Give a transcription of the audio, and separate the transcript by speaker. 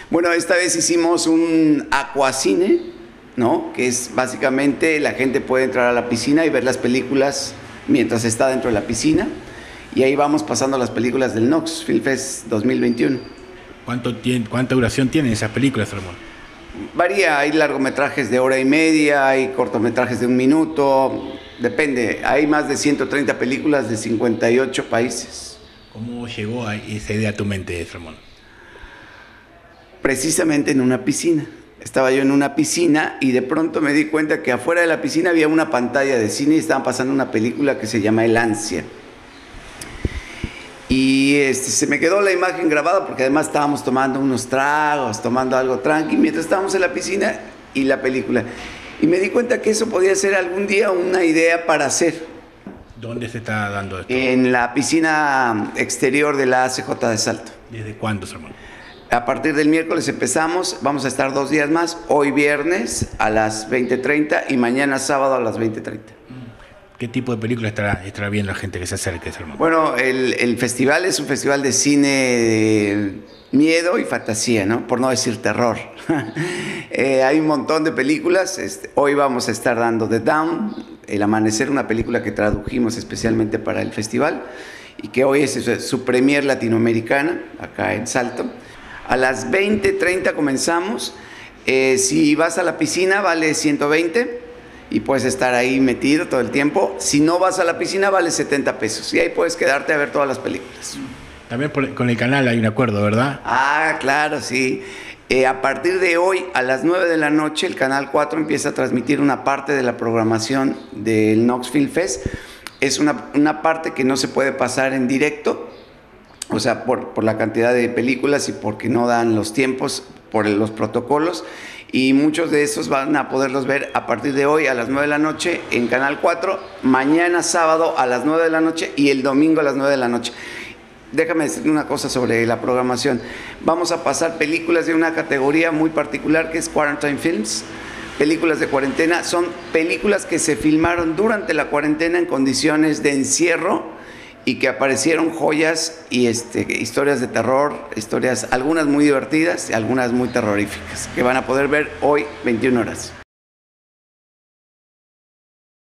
Speaker 1: Bueno, esta vez hicimos un aquacine, ¿no? Que es básicamente la gente puede entrar a la piscina y ver las películas mientras está dentro de la piscina. Y ahí vamos pasando las películas del Knox Film Fest 2021.
Speaker 2: ¿Cuánta duración tienen esas películas, Ramón?
Speaker 1: Varía, hay largometrajes de hora y media, hay cortometrajes de 1 minuto, depende. Hay más de 130 películas de 58 países.
Speaker 2: ¿Cómo llegó esa idea a tu mente, Ramón?
Speaker 1: Precisamente en una piscina. Estaba yo en una piscina y de pronto me di cuenta que afuera de la piscina había una pantalla de cine y estaban pasando una película que se llama El Ansia. Y se me quedó la imagen grabada porque además estábamos tomando unos tragos, tomando algo tranqui, mientras estábamos en la piscina y la película. Y me di cuenta que eso podía ser algún día una idea para hacer.
Speaker 2: ¿Dónde se está dando esto?
Speaker 1: En la piscina exterior de la ACJ de Salto.
Speaker 2: ¿Desde cuándo, Ramón?
Speaker 1: A partir del miércoles empezamos, vamos a estar 2 días más, hoy viernes a las 20:30 y mañana sábado a las 20:30.
Speaker 2: ¿Qué tipo de película estará viendo la gente que se acerque, Ramón?
Speaker 1: Bueno, el festival es un festival de cine de miedo y fantasía, ¿no? Por no decir terror. Hay un montón de películas. Hoy vamos a estar dando The Down, El Amanecer, una película que tradujimos especialmente para el festival y que hoy es su premier latinoamericana, acá en Salto. A las 20:30 comenzamos. Si vas a la piscina vale 120 y puedes estar ahí metido todo el tiempo. Si no vas a la piscina vale 70 pesos y ahí puedes quedarte a ver todas las películas.
Speaker 2: También con el canal hay un acuerdo, ¿verdad?
Speaker 1: Ah, claro, sí. A partir de hoy a las 9 de la noche el Canal 4 empieza a transmitir una parte de la programación del Knox Film Fest. Es una parte que no se puede pasar en directo, o sea, por la cantidad de películas y porque no dan los tiempos, por los protocolos. Y muchos de esos van a poderlos ver a partir de hoy a las 9 de la noche en Canal 4, mañana sábado a las 9 de la noche y el domingo a las 9 de la noche. Déjame decirte una cosa sobre la programación. Vamos a pasar películas de una categoría muy particular que es Quarantine Films. Películas de cuarentena. Son películas que se filmaron durante la cuarentena en condiciones de encierro y que aparecieron joyas y historias de terror, algunas muy divertidas y algunas muy terroríficas, que van a poder ver hoy 21 horas.